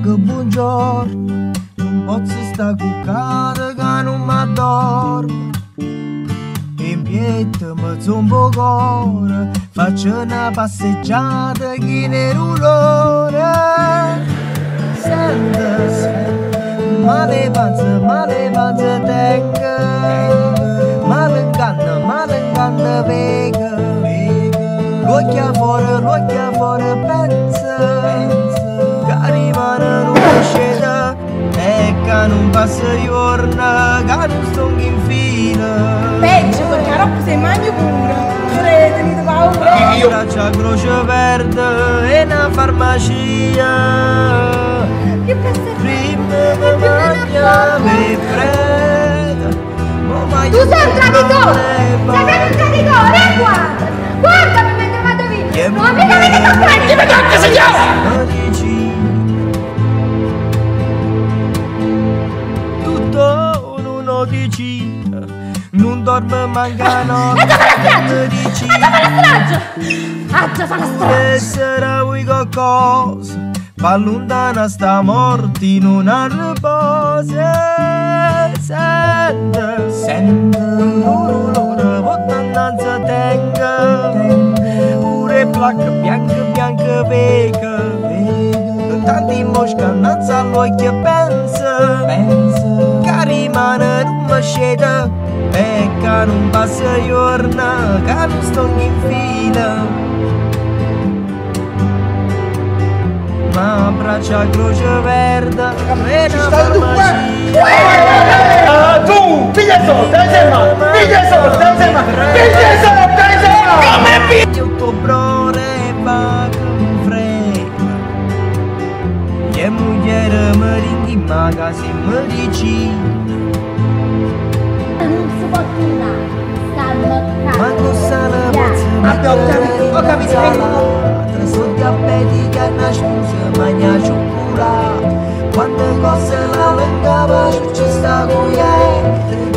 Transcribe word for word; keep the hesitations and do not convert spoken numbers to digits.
che buongiorno, non posso stare cuccata che non mi addormo. In piedi mezzo un po' cuore, faccio una passeggiata che ne rulone. Sente, sente, male panza, male panza tengo, male inganno, male inganno vega. L'occhia fuori, l'occhia fuori pensa, che rimane non scende e che non passa giorno, che non sto in fila. Peggio, perché la roba si mangia pure, pure tenete paura. Io braccia croce verde e una farmacia, Che passa? prima mi mangia per preda. Tu sei un traditore, sei proprio un traditore, guarda, guardami mentre vado via, non mi dovete toccare, chi mi tocca signora? Tutto non dici, non dorme manca notte. E dove la strage? E dove la strage? Ah, già fa la strage! E sarà vuoi qualcosa, va lontana sta morte in una riposa. Sente, sente, l'ora, vottanza tenga, pure placca bianca, bianca vega, tanti mosca innanzi all'occhio pensa, pensa, che rimane non mi scende, e che non passa giorno, che non sto in fila. Ma braccia croce verde e una farmacia. Tu, piglia soldi, dai ferma! Piglia soldi, dai ferma! Piglia soldi, dai ferma! Come piglia? Ottobre va che frega, e moglie mi ringhi ma che si mi dici. Non si può tornare, stanno Ma cosa ne posso Abbiamo capito, ho capito. Sono diabetica e una scusa, magna cioccolata. Quante cose la lingua ci sta con